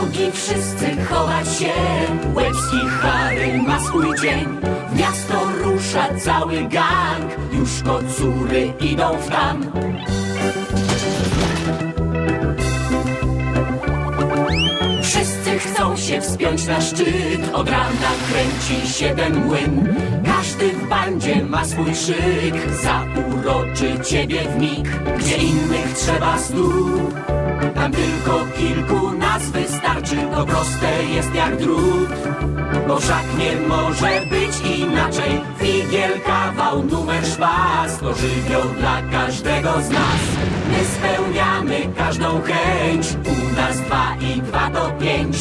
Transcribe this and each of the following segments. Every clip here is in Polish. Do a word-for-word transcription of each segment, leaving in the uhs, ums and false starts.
drogi wszyscy chować się, łebski Harry ma swój dzień. W miasto rusza cały gang, już kocury idą w tam. Wszyscy chcą się wspiąć na szczyt, od rana kręci się ten młyn. Każdy w bandzie ma swój szyk, zauroczy ciebie w mig. Gdzie innych trzeba stu, tam tylko kilku nas wystarczy. To proste jest jak drut, bo wszak nie może być inaczej. Figiel, kawał, numer, szpas to żywioł dla każdego z nas. My spełniamy każdą chęć, u nas dwa i dwa to pięć.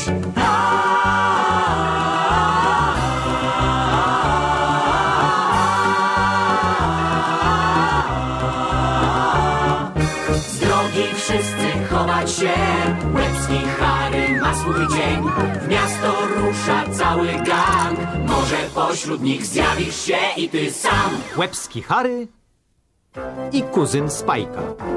Z drogi wszyscy chować się, łebski Harry ma swój dzień. W miasto rusza cały gang, może pośród nich zjawisz się i ty sam. Łebski Harry i kuzyn Spajka.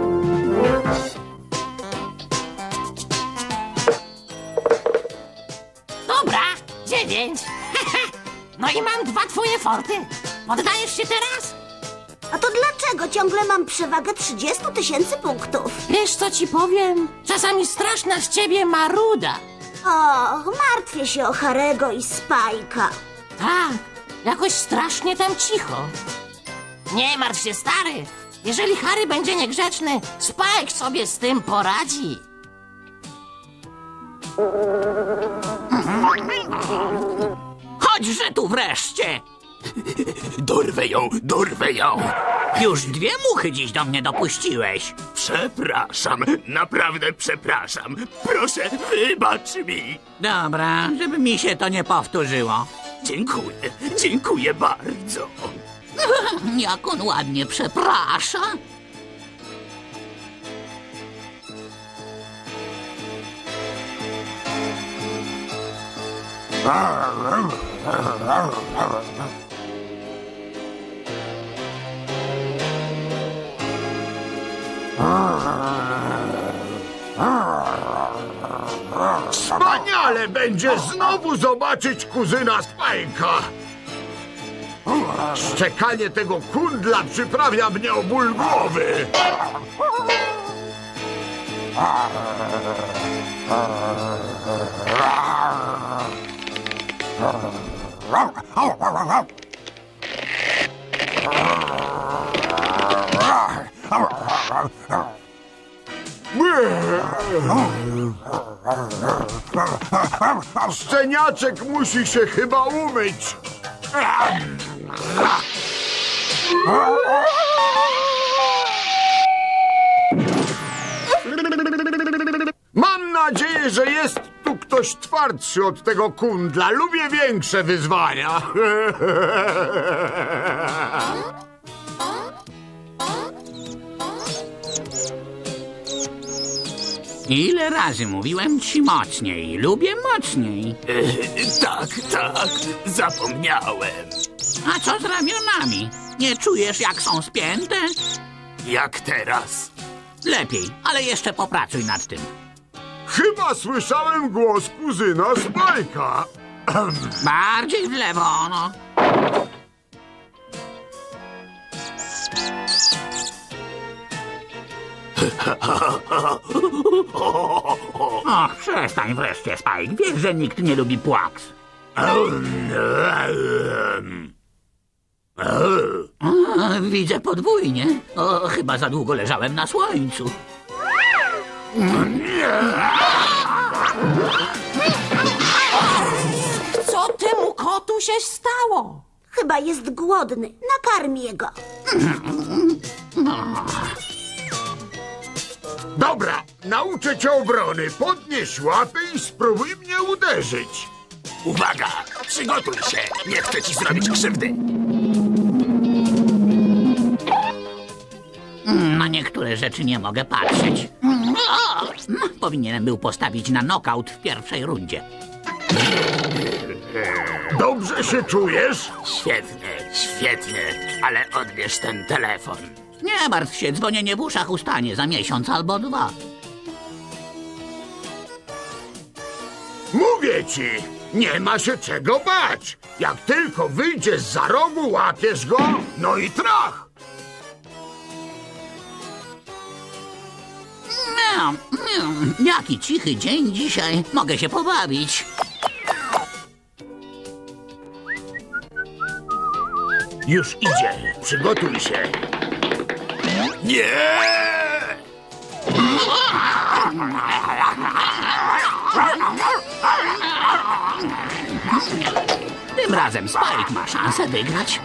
Dobra, dziewięć. No i mam dwa twoje forty. Poddajesz się teraz? A to dlaczego ciągle mam przewagę trzydzieści tysięcy punktów? Wiesz, co ci powiem? Czasami straszna z ciebie maruda. Och, martwię się o Harego i Spajka. Tak, jakoś strasznie tam cicho. Nie martw się, stary. Jeżeli Harry będzie niegrzeczny, Spike sobie z tym poradzi. Chodźże tu wreszcie! Dorwę ją, dorwę ją! Już dwie muchy dziś do mnie dopuściłeś. Przepraszam, naprawdę przepraszam. Proszę, wybacz mi. Dobra, żeby mi się to nie powtórzyło. Dziękuję, dziękuję bardzo. Jak on ładnie przeprasza. Wspaniale będzie znowu zobaczyć kuzyna Spajka. Szczekanie tego kundla przyprawia mnie o ból głowy. Szczeniaczek musi się chyba umyć. Mam nadzieję, że jest tu ktoś twardszy od tego kundla. Lubię większe wyzwania. Ile razy mówiłem ci mocniej? Lubię mocniej. E, tak, tak, zapomniałem. A co z ramionami? Nie czujesz, jak są spięte? Jak teraz? Lepiej, ale jeszcze popracuj nad tym. Chyba słyszałem głos kuzyna Spajka. Bardziej w lewo, no. Och, przestań wreszcie, Spike. Wiesz, że nikt nie lubi płaks. A, widzę podwójnie. O, chyba za długo leżałem na słońcu. Co temu kotu się stało? Chyba jest głodny. Nakarmię go. Dobra, nauczę cię obrony. Podnieś łapy i spróbuj mnie uderzyć. Uwaga! Przygotuj się! Nie chcę ci zrobić krzywdy. Na niektóre rzeczy nie mogę patrzeć. Powinienem był postawić na knockout w pierwszej rundzie. Dobrze się czujesz? Świetnie, świetnie, ale odbierz ten telefon. Nie martw się, dzwonienie w uszach ustanie za miesiąc albo dwa. Mówię ci, nie ma się czego bać. Jak tylko wyjdziesz za rogu, łapiesz go, no i trach. Miau, miau. Jaki cichy dzień dzisiaj. Mogę się pobawić. Już idzie, przygotuj się. Nie! Tym razem Spike ma szansę wygrać.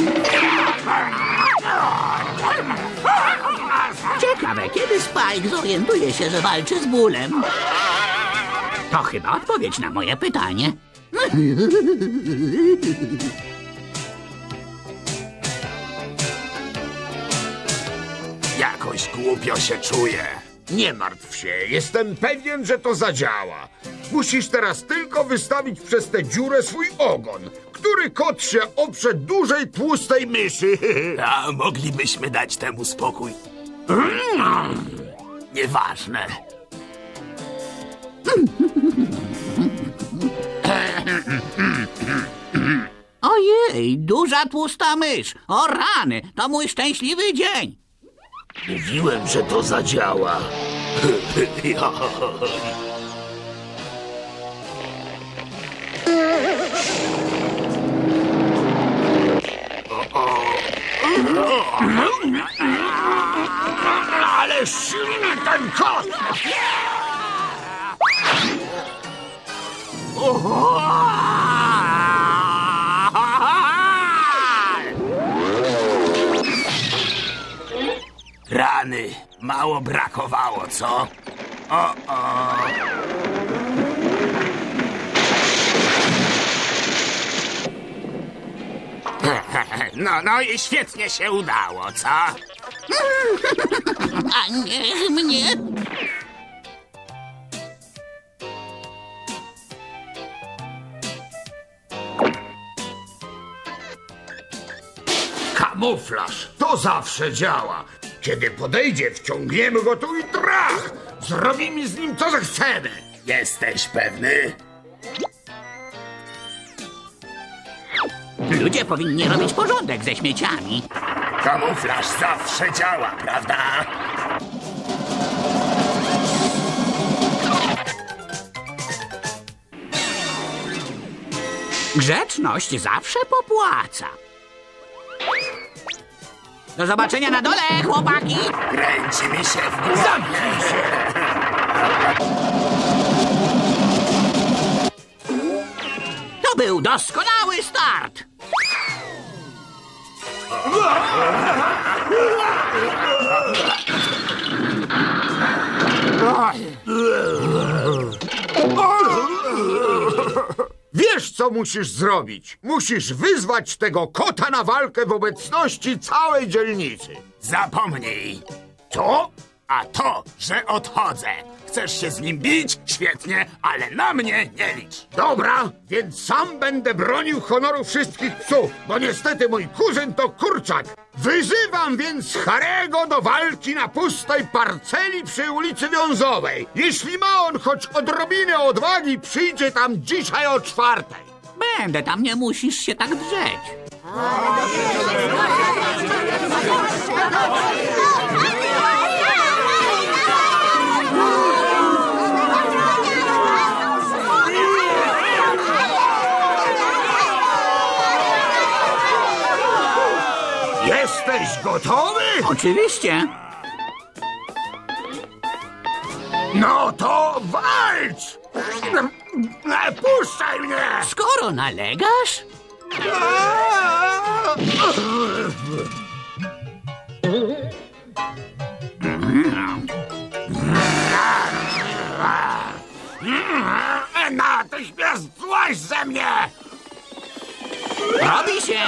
Ciekawe, kiedy Spike zorientuje się, że walczy z bólem. To chyba odpowiedź na moje pytanie. Jakoś głupio się czuję. Nie martw się, jestem pewien, że to zadziała. Musisz teraz tylko wystawić przez tę dziurę swój ogon. Który kot się oprze dużej, tłustej myszy? A moglibyśmy dać temu spokój. Nieważne. Ojej, duża tłusta mysz. O rany, to mój szczęśliwy dzień. Mówiłem, że to zadziała. Ale silny ten kot! Rany, mało brakowało, co? O, o. No, no i świetnie się udało, co? A nie mnie. Kamuflaż, to zawsze działa. Kiedy podejdzie, wciągniemy go tu i trach! Zrobimy z nim co zechcemy. Jesteś pewny? Ludzie powinni robić porządek ze śmieciami. Kamuflaż zawsze działa, prawda? Grzeczność zawsze popłaca. Do zobaczenia na dole, chłopaki! Kręci mi się w głowie. Zamknij się! To był doskonały start! Wiesz, co musisz zrobić? Musisz wyzwać tego kota na walkę w obecności całej dzielnicy. Zapomnij! Co? A to, że odchodzę. Chcesz się z nim bić? Świetnie, ale na mnie nie licz. Dobra, więc sam będę bronił honoru wszystkich psów, bo niestety mój kuzyn to kurczak. Wyzywam więc Harego do walki na pustej parceli przy ulicy Wiązowej. Jeśli ma on choć odrobinę odwagi, przyjdzie tam dzisiaj o czwartej. Będę tam, nie musisz się tak drzeć. Jesteś gotowy? Oczywiście. No to walcz! Puszczaj mnie! Skoro nalegasz... Natychmiast złaź ze mnie! Robi się!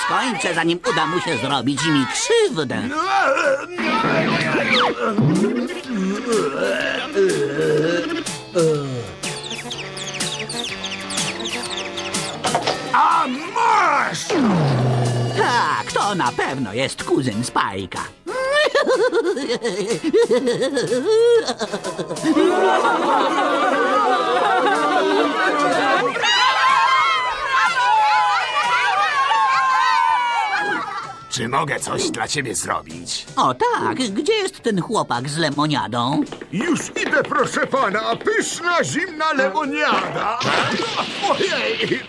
skończę, zanim uda mu się zrobić mi krzywdę. A masz! Tak, to na pewno jest kuzyn Spajka. Czy mogę coś dla ciebie zrobić? O tak, gdzie jest ten chłopak z lemoniadą? Już idę, proszę pana, pyszna, zimna lemoniada. Ojej!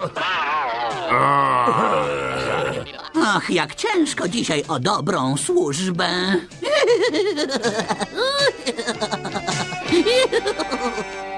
Ach, jak ciężko dzisiaj o dobrą służbę.